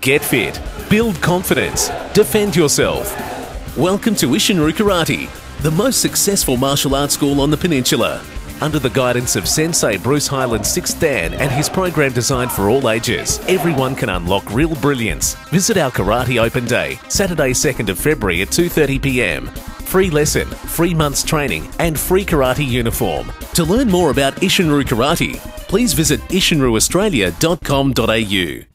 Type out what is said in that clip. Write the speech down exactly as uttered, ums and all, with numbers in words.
Get fit, build confidence, defend yourself. Welcome to Ishinru Karate, the most successful martial arts school on the peninsula. Under the guidance of Sensei Bruce Hyland's sixth Dan and his program designed for all ages, everyone can unlock real brilliance. Visit our Karate Open Day, Saturday second of February at two thirty p m. Free lesson, free month's training and free karate uniform. To learn more about Ishinru Karate, please visit ishinru australia dot com dot a u.